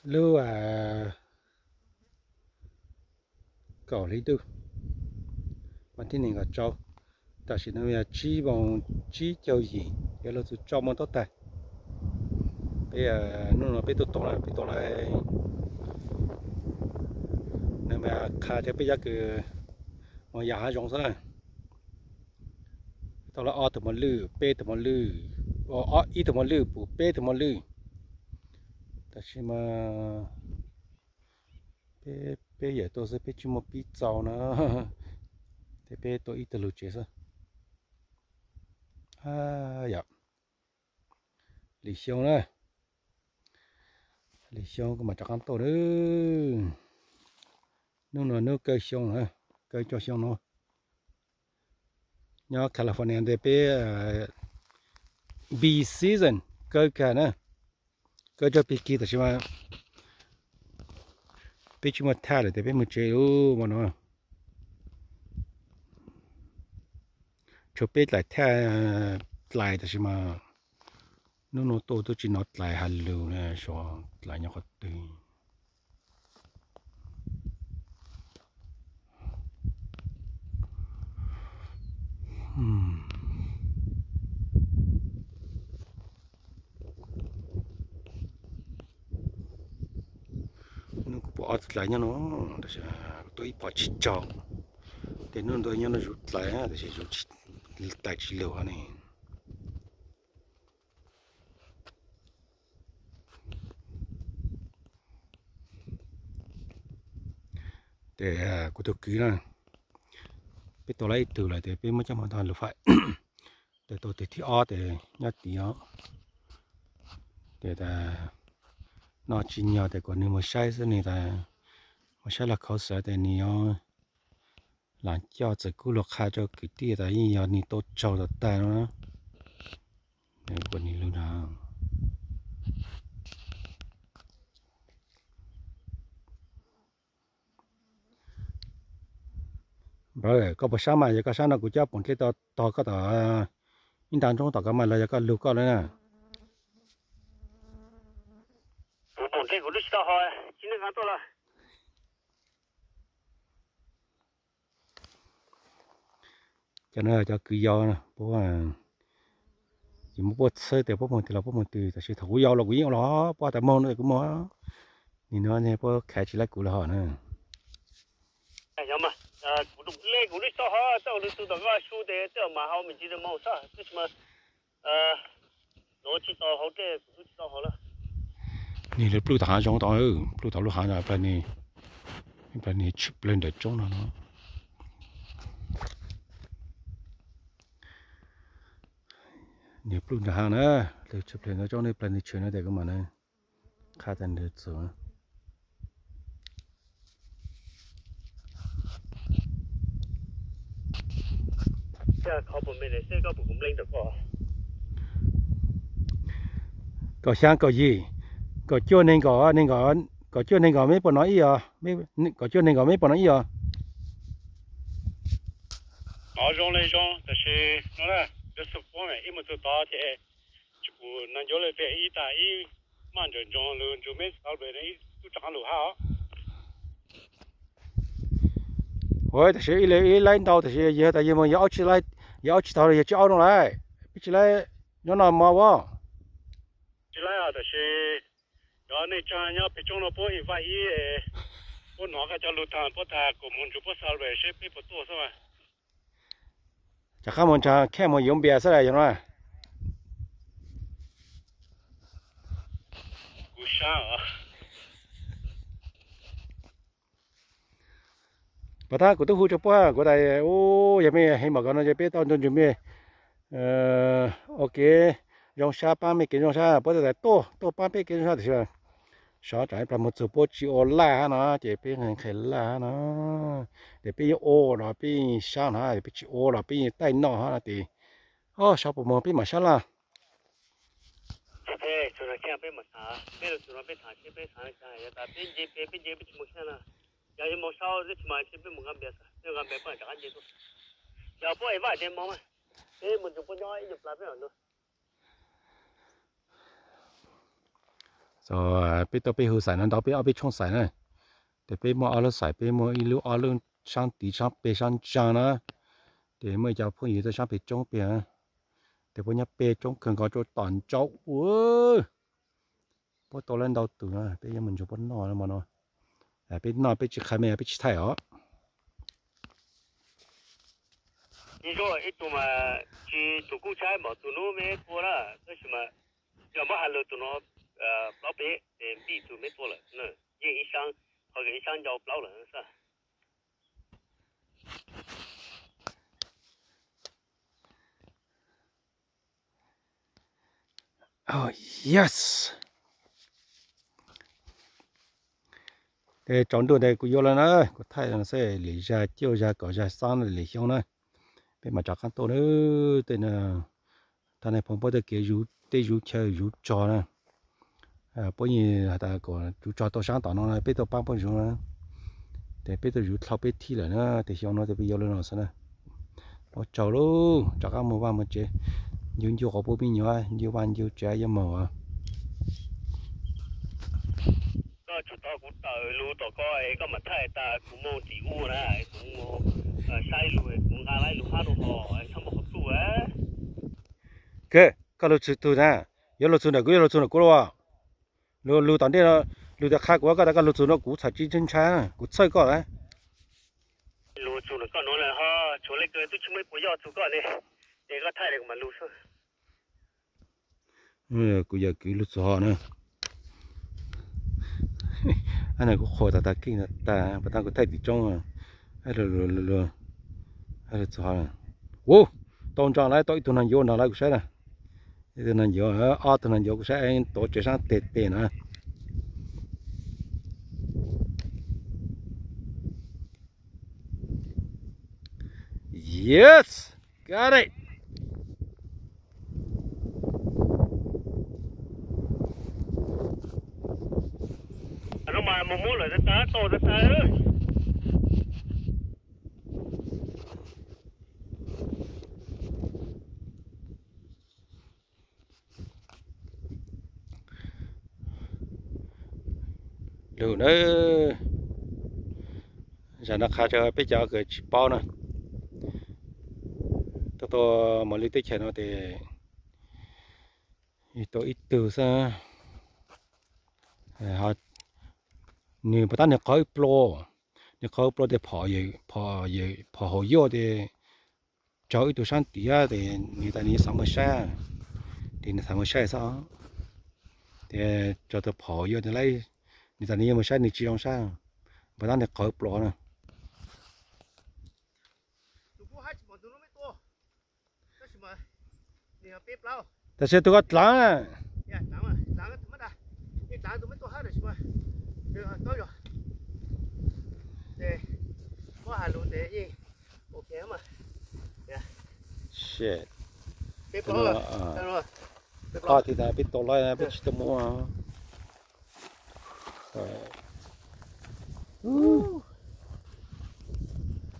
lưu cỏ lý tư bản tin này là cho ta chỉ nói là chỉ bằng chỉ cho gì cái là tôi cho món tốt tài bây giờ nó bây tôi lại nên mà khai cho bây giờ cái mà giá giống sao này tôi là o từ món lư b từ món lư o ít từ món lư bù b từ món lư ta chỉ mà bây giờ tôi sẽ bây chỉ một bí cháu nữa thế bây tôi ít từ lụt chết rồi dạ lý xiong này lý xiong cái mà chắc ăn tổ đó nó cây xiong hả cây cho xiong nó nhớ California để bây bee season cây cả nè cây cho bee kia thì mà bây chỉ mà thả để bây một chế mà nó cho bây lại thả lại thì mà nó tôi chỉ nói lại hạt lưu nè cho lại nhau có từ nó cũng bỏ lại nhau nó tôi bỏ chỉ trồng để nó tôi nhau nó rút lại á thì rút tại chỉ lưu hả này để của tôi ký là biết tôi lấy từ lại để biết mấy trăm hoàn toàn là phải để tôi thì o để nhát tí ó để là nó chỉ nhau để còn nếu mà sai cái này là mà sai là khó sợ để nhiều làm cho chỉ cứ lọc khai cho cái tia là nhiều ni tốt trâu được tay nó để còn ni luôn nào rồi có bữa sáng mà giờ có sáng nào cũng cho bọn cái to có tờ in đàn trong tờ cái mà là có lưu có đấy nè bọn cái của lúc sau hỏi chỉ nên ăn tôi là cho nên là cho cứ do nè bố chỉ một bữa sơ thì bố một thì là bố một từ thì sẽ thủ do là quý nó bố tại môn nữa cũng mà nhìn nó này bố khai chỉ lại cũ là họ nè nhưng mà của lúc lê của lúc sau hỏi sau lúc tôi đó số để cho mà họ mình chỉ được mong sao tức mà nó chỉ tao họ để lúc sau họ là นี่เลยปลูกทหารจงต่อปลูกต่อลูกหาแบบนี้แบบนี้ชิบเล่นเด็ดจงนะเนาะนี่ปลูกทหารนะเลยชิบเล่นแล้วจงนี่แบบนี้เชื่อนะเด็กก็มาเนี่ยข้าแต่เด็ดสูงเขาผมไม่ได้เสียก็ผมเล่นแต่ก็ช่างก็ยี่ก็ช่วยก็ช่วยนึงก็ไม่ปนน้อยอ่ะไม่ก็ช่วยนึงก็ไม่ปนน้อยอ่ะอ๋อจงเลยจงแต่是นั่นแหละเดี๋ยวสุกว่าไหมอีมันจะต่อที่จะกูนั่นจะเลยไปอีตาอีมันจะจงเลยจะไม่เอาไปในตู้จังหรือฮะโอ้ยแต่是一来到แต่是也但是么要起来要起头也叫上来比起来要那么哇起来啊但是然后那张要被中了波一发一我哪个叫路摊不他我们就不烧了是被不多是吧จะข้ามมันจะแค่มันยมเบียร์ซะเลยยังไงกู想啊พอถ้ากูต้องพูดจะป้ากูได้โอ้ยังไม่ให้หมอกันนะจะเป็นตอนจนจะไม่โอเคยองชาป้าไม่กินยองชาเพราะแต่โตป้าไม่กินยองชาแต่ว่าชอบใจประมาณจุดโปจิโอล่านะจะเป็นเงินเขล่านะเดี๋ยวเป็นโอนะเป็นชานะเดี๋ยวเป็นจิโอนะเป็นใต้นอฮะนะตีโอ้ชอบประมาณเป็นมาชาละเฮ้ยจุดนั้นแค่ไปมาถาไม่รู้จุดนั้นไปถาที่ไปถาใช่แต่เป็นเจไปชิมุกแค่น่ะอย่างที่มองเช้าที่มาที่ไปมุงกันเบียร์เรื่องกันเบียร์ก็จะกันเยอะอย่าปล่อยว่าเดี๋ยวมองมาเฮ้ยมันจะปล่อยอยู่ปลาไปหน่อย rồi bây giờ bây hư xài nó đó bây ở bây trong xài này để bây mua ở lớp xài bây mua ít lúc ở lớp sang tí sang bây sang trang nữa để mới cho phụ nữ tới sang bây trong bây để bây nhá bây trong cần có chỗ toàn chỗ ui bây tôi lên đầu từ này bây giờ mình chụp bắn nọ mà nó bây nọ bây chỉ khai mẹ bây chỉ thay ở 你说一度嘛去做古菜嘛，做那没多了，那什么，要么还留做那老白，比做没多了，那一箱好个一箱叫不老了是吧？ Oh yes. Để chọn đồ này cũng vô là nó, có thay là sẽ lấy ra chiếu ra có ra sáng là lấy xong này. Bên mà chọn cái tô nữa, tên là thằng này phong bao cái rú tê rú chơi rú trò này. Bây giờ ta có rú trò tô sáng tao nó này, bây giờ bao bao nhiêu này. Để bây giờ rú thao bây thi là nó, để xong nó thì bây giờ nó sao này. Nó chào luôn, chọn cái màu vàng một chế. Nhưng chưa có bố bên nhỏ, nhiều ban nhiều trẻ nhiều màu à. Có chút tao cũng tao lưu tao coi cái mặt thay ta cũng mua chỉ u này cũng mua sai lưu cũng ra lại lưu hai đồ họ không một số á. Cái lúc chú nè, giờ lúc chú này cứ lúc chú này cứ lo, lưu tao đây là lưu ta khác quá cái lúc chú nó cũng phải chỉ chân trái, cũng chơi có đấy. Lưu chú nó có nói là ha, chú lấy cái tôi chỉ mới bây giờ chú có này, để cái thay này mà lưu số. Cứ giờ cứ lúc chú họ nữa. Anh này có khổ ta kinh là ta bắt đầu có thay bị trong à, hay là chú họ. Ô, tôn trọng lại tôi tụi nó vô nó lại cũng sẽ nè. Tụi nó vô, tụi nó vô cũng sẽ anh tổ chức sang tệ tệ nữa. Yes, got it. Nó mà một món là rất tá to rất tá ơi. Lưu nữa, giờ nó khai cho bây giờ cái bao nè. Tôi mà lấy tới chén nó thì tôi ít từ xa họ nếu bắt đầu khởi pro để bỏ hồ vô thì cho ít từ sáng tía thì người ta đi sống xa thì nó sống xa sao thì cho tôi bỏ vô thì lấy người ta đi mà xa thì chỉ làm sao bắt đầu khởi pro nè. Ta sẽ tôi có láng à. Dạ, láng cái mất à. Cái láng tôi mới tôi hết rồi mà. Được rồi, rồi. Để có hà luôn để gì. Ok mà. Dạ. Shit. Bếp rồi. Rồi. Thì ta biết tôi lại biết tôi mua.